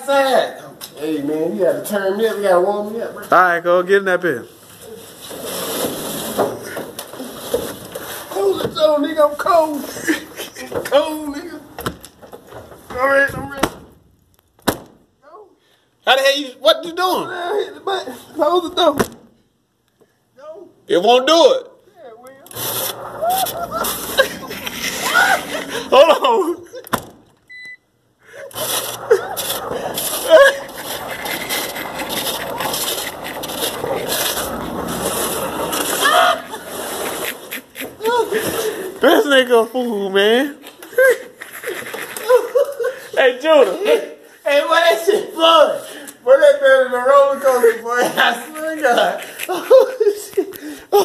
outside. Hey man, you gotta turn me up. You gotta warm me up, bro. Alright, go get in that bed. Hold it on, nigga. I'm cold. I'm cold, nigga. Alright, I'm ready. Go. How the hell you, what you doing? Hit the button. Hold the door. Go. It won't do it. Yeah, it will. Hold on. This nigga a fool, man. Hey, Judah. Hey, boy, that shit fun. Boy, that better than a roller coaster, boy. I swear to God. Oh, shit.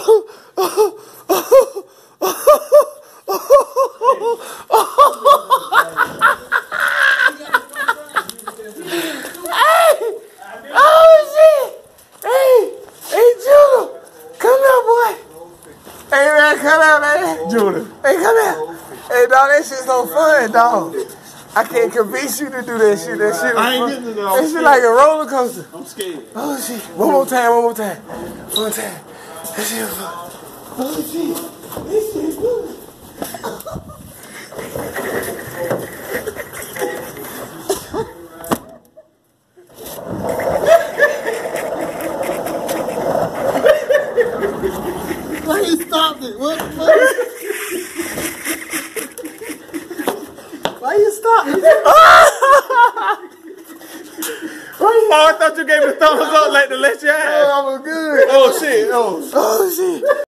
Hey, Judah. Come here, boy. Hey, man, come here, man. Judah. Hey, come here. Hey, dog, that shit's so fun, dog. I can't convince you to do that shit. That shit was I ain't fun. getting it, though. That shit like a roller coaster. I'm scared. Oh, shit. One more time. One more time. That shit was fun. Oh, shit. This shit is good. Why you stopped it? What? Why you stopped it? Oh, I thought you gave me the thumbs up like to let you have. Oh, I'm good. Oh, shit. Oh. Oh, shit.